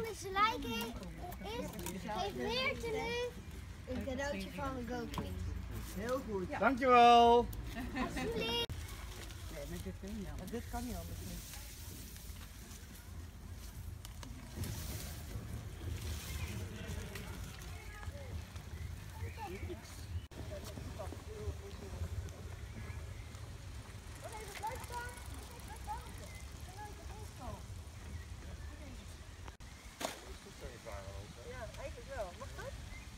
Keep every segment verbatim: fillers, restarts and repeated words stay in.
ze lijken is, geeft Meertje nu een cadeautje van een GoPro. Heel goed. Ja. Dankjewel. Alsjeblieft. Nee, maar dit kan niet anders. Dit kan niet anders. Ja, eigenlijk wel. Mag dat?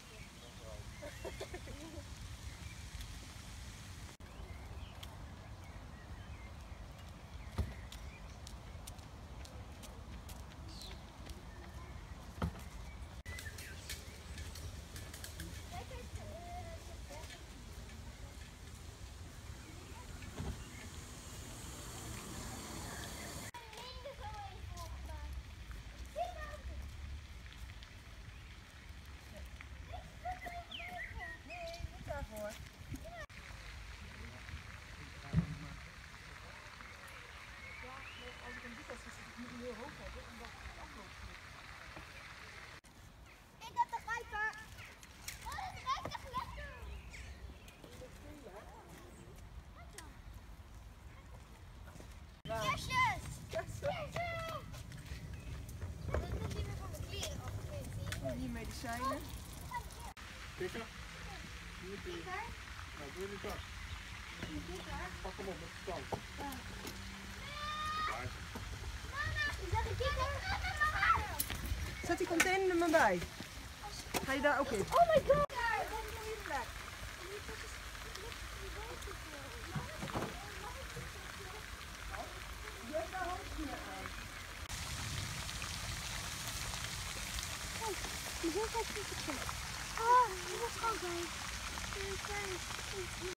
Nee, niet daarvoor. Ja, als ik hem doe, dan is het niet heel hoog hebben, omdat het afloopt. Ik heb de grijper. Oh, dat ruikt echt lekker. Kerstjes! Kerstjes! Dat komt niet meer van mijn kleren af, ik weet het niet. Hier medicijnen. Kikker? Hier kun je. Nou, doe je tas. Pak hem op met de tand. Mama, is dat een kikker? Zet die container er maar bij. Ga je daar ook in? Oh my god! Daar, kom je hier plek. Je hebt daar handschoenen aan. Die is ook echt goed. Ah, die was gewoon bij.